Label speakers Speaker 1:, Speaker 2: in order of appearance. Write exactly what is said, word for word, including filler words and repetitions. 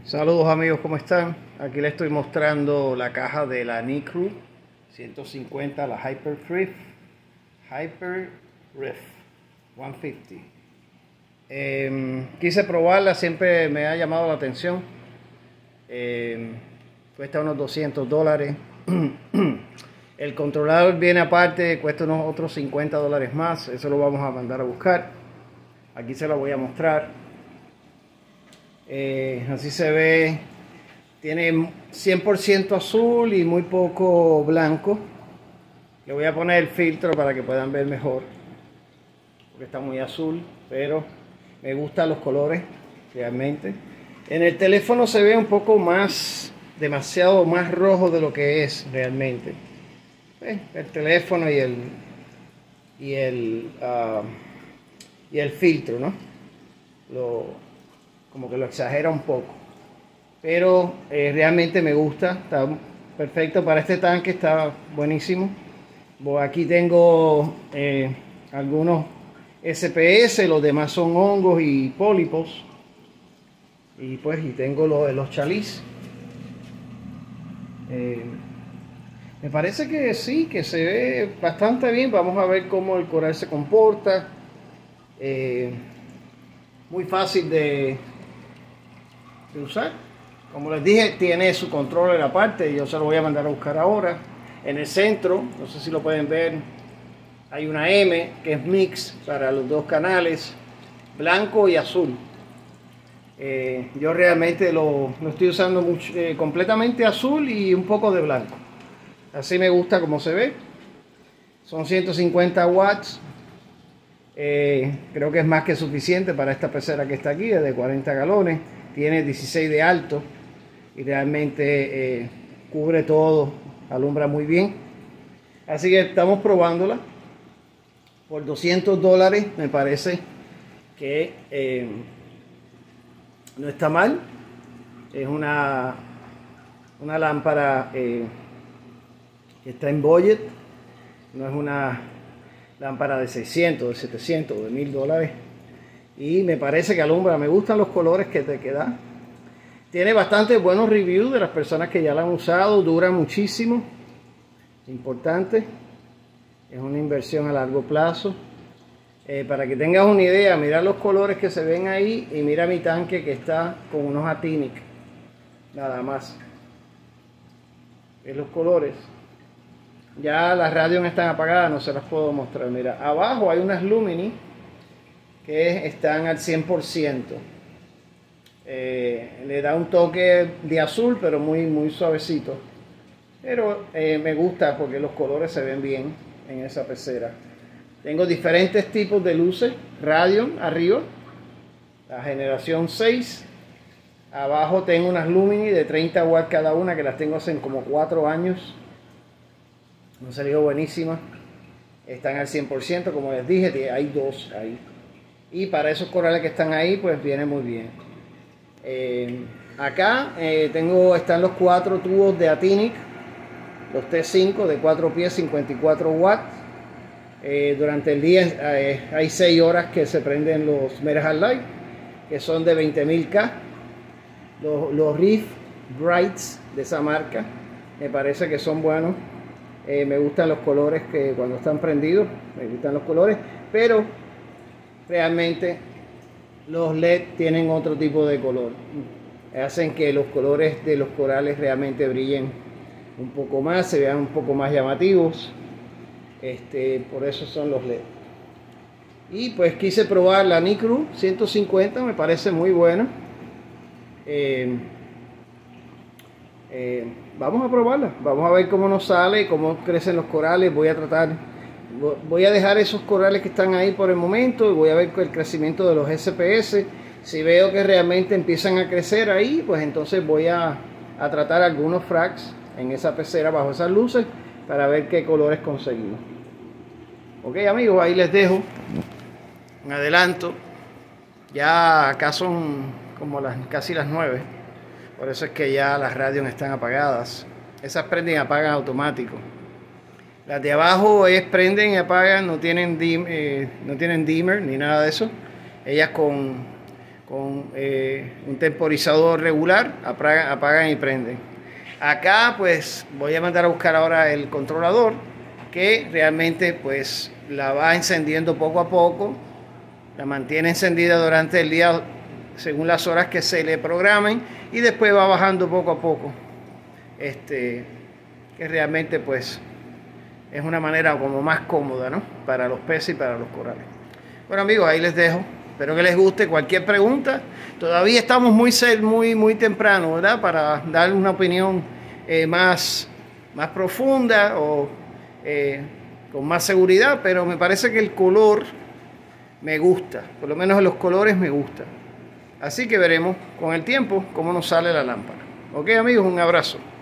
Speaker 1: Saludos amigos, ¿cómo están? Aquí les estoy mostrando la caja de la Nicru ciento cincuenta, la Hyper Riff Hyper Riff ciento cincuenta. Eh, quise probarla, siempre me ha llamado la atención. Eh, cuesta unos doscientos dólares. El controlador viene aparte, cuesta unos otros cincuenta dólares más. Eso lo vamos a mandar a buscar. Aquí se lo voy a mostrar. Eh, así se ve. Tiene cien por ciento azul y muy poco blanco. Le voy a poner el filtro para que puedan ver mejor, porque está muy azul, pero me gustan los colores realmente. En el teléfono se ve un poco más, demasiado más rojo de lo que es realmente. Eh, el teléfono y el y el uh, y el filtro, ¿no? Lo como que lo exagera un poco, pero eh, realmente me gusta, está perfecto para este tanque, está buenísimo. Aquí tengo eh, algunos S P S, los demás son hongos y pólipos, y pues y tengo los, los chaliz. Eh, me parece que sí, que se ve bastante bien. Vamos a ver cómo el coral se comporta. Eh, muy fácil de de usar. Como les dije, tiene su controller aparte, yo se lo voy a mandar a buscar ahora. En el centro, no sé si lo pueden ver, hay una M que es mix para los dos canales, blanco y azul. Eh, yo realmente lo, lo estoy usando mucho, eh, completamente azul y un poco de blanco. Así me gusta como se ve. Son ciento cincuenta watts. Eh, creo que es más que suficiente para esta pecera que está aquí, es de cuarenta galones. Tiene dieciséis de alto y realmente eh, cubre todo, alumbra muy bien. Así que estamos probándola por doscientos dólares. Me parece que eh, no está mal. Es una, una lámpara eh, que está en budget. No es una lámpara de seiscientos, de setecientos, de mil dólares. Y me parece que alumbra, me gustan los colores que te queda. Tiene bastante buenos reviews de las personas que ya la han usado, dura muchísimo. Importante, es una inversión a largo plazo. Eh, para que tengas una idea, mira los colores que se ven ahí y mira mi tanque que está con unos Atinic, nada más. ¿Ves los colores? Ya las radios están apagadas, no se las puedo mostrar. Mira, abajo hay unas Lumini que están al cien por ciento. Eh, le da un toque de azul, pero muy, muy suavecito. Pero eh, me gusta porque los colores se ven bien en esa pecera. Tengo diferentes tipos de luces. Radion arriba, la generación seis. Abajo tengo unas Lumini de treinta watts cada una, que las tengo hace como cuatro años. Me han salido buenísimas. Están al cien por ciento, como les dije, hay dos ahí. Y para esos corales que están ahí, pues viene muy bien. Eh, acá eh, tengo, están los cuatro tubos de Atinic, los T cinco de cuatro pies, cincuenta y cuatro watts. Eh, durante el día eh, hay seis horas que se prenden los Merhal Light, que son de veinte mil K. Los, los Reef Brights de esa marca, me parece que son buenos. Eh, me gustan los colores que cuando están prendidos, me gustan los colores, pero realmente los L E D tienen otro tipo de color, hacen que los colores de los corales realmente brillen un poco más, se vean un poco más llamativos. Este, por eso son los L E D. Y pues quise probar la Nicru ciento cincuenta, me parece muy buena. Eh, eh, vamos a probarla, vamos a ver cómo nos sale, cómo crecen los corales. Voy a tratar Voy a dejar esos corales que están ahí por el momento y voy a ver el crecimiento de los S P S. Si veo que realmente empiezan a crecer ahí, pues entonces voy a, a tratar algunos fracs en esa pecera bajo esas luces para ver qué colores conseguimos. Ok amigos, ahí les dejo un adelanto. Ya acá son como las, casi las nueve. Por eso es que ya las radios están apagadas. Esas prenden y apagan automático. Las de abajo es prenden y apagan, no tienen, dim, eh, no tienen dimmer ni nada de eso. Ellas con, con eh, un temporizador regular, apagan, apagan y prenden. Acá pues voy a mandar a buscar ahora el controlador que realmente pues la va encendiendo poco a poco, la mantiene encendida durante el día según las horas que se le programen y después va bajando poco a poco, este, que realmente pues es una manera como más cómoda, ¿no? Para los peces y para los corales. Bueno amigos, ahí les dejo. Espero que les guste. Cualquier pregunta. Todavía estamos muy, muy, muy temprano, ¿verdad? Para dar una opinión eh, más, más profunda o eh, con más seguridad. Pero me parece que el color me gusta. Por lo menos los colores me gustan. Así que veremos con el tiempo cómo nos sale la lámpara. Ok amigos, un abrazo.